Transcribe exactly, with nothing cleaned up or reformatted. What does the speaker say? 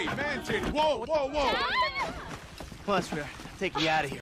Hey, man, titty. Whoa, whoa, whoa. Come on, sweetheart. Take me out of here.